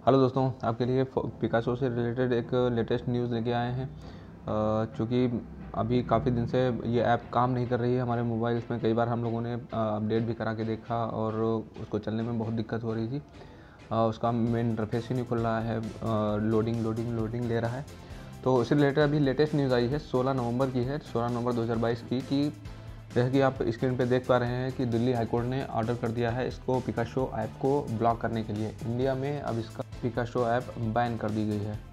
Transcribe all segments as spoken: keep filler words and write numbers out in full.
Hello दोस्तों, आपके लिए पिकासो से रिलेटेड एक लेटेस्ट न्यूज़ लेके आए हैं। चूँकि अभी काफ़ी दिन से ये ऐप काम नहीं कर रही है हमारे मोबाइल्स में। कई बार हम लोगों ने अपडेट भी करा के देखा और उसको चलने में बहुत दिक्कत हो रही थी। आ, उसका मेन इंटरफेस ही नहीं खुल रहा है, लोडिंग लोडिंग लोडिंग ले रहा है। तो इससे रिलेटेड अभी लेटेस्ट न्यूज़ आई है, सोलह नवंबर की है, सोलह नवंबर दो हज़ार बाईस की कि जैसे कि आप स्क्रीन पे देख पा रहे हैं कि दिल्ली हाईकोर्ट ने ऑर्डर कर दिया है इसको पिकासो ऐप को ब्लॉक करने के लिए। इंडिया में अब इसका पिकासो ऐप बैन कर दी गई है।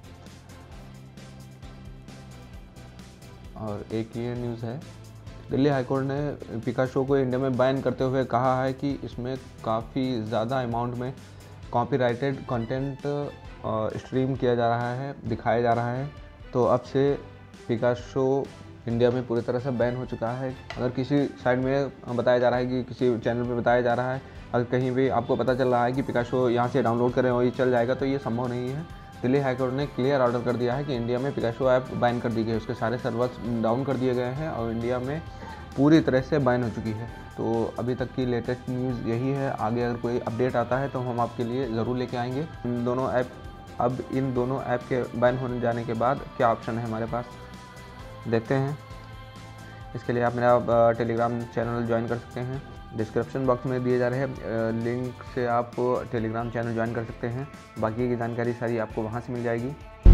और एक ये न्यूज़ है, दिल्ली हाईकोर्ट ने पिकासो को इंडिया में बैन करते हुए कहा है कि इसमें काफ़ी ज़्यादा अमाउंट में कॉपीराइटेड कंटेंट स्ट्रीम किया जा रहा है, दिखाया जा रहा है। तो अब से पिकासो इंडिया में पूरी तरह से बैन हो चुका है। अगर किसी साइड में बताया जा रहा है कि किसी चैनल पे बताया जा रहा है, अगर कहीं भी आपको पता चल रहा है कि पिकासो यहाँ से डाउनलोड करें और ये चल जाएगा, तो ये संभव नहीं है। दिल्ली हाईकोर्ट ने क्लियर ऑर्डर कर दिया है कि इंडिया में पिकासो ऐप बैन कर दी गई है, उसके सारे सर्वर्स डाउन कर दिए गए हैं और इंडिया में पूरी तरह से बैन हो चुकी है। तो अभी तक की लेटेस्ट न्यूज़ यही है। आगे अगर कोई अपडेट आता है तो हम आपके लिए ज़रूर लेके आएंगे। इन दोनों ऐप अब इन दोनों ऐप के बैन होने जाने के बाद क्या ऑप्शन है हमारे पास, देखते हैं। इसके लिए आप मेरा टेलीग्राम चैनल ज्वाइन कर सकते हैं। डिस्क्रिप्शन बॉक्स में दिए जा रहे हैं लिंक से आप टेलीग्राम चैनल ज्वाइन कर सकते हैं। बाकी की जानकारी सारी आपको वहाँ से मिल जाएगी।